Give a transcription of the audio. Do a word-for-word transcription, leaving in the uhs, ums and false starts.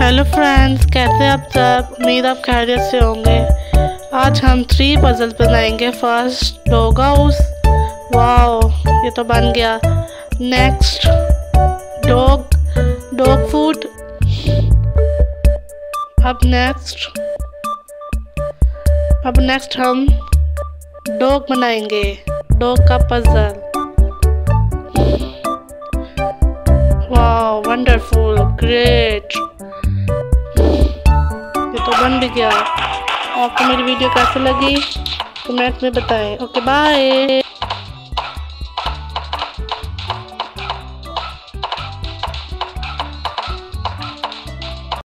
Hello friends, कैसे आप सब? उम्मीद आप खैरियत से होंगे। आज हम थ्री पजल बनाएंगे। फर्स्ट डॉग हाउस, वाओ ये तो बन गया। Next dog dog food. अब नेक्स्ट अब नेक्स्ट हम डॉग बनाएंगे, डॉग का पजल। वाओ वंडरफुल, ग्रेट, ये तो बन भी गया। आपको मेरी वीडियो कैसे लगी कमेंट में बताएं। Okay bye.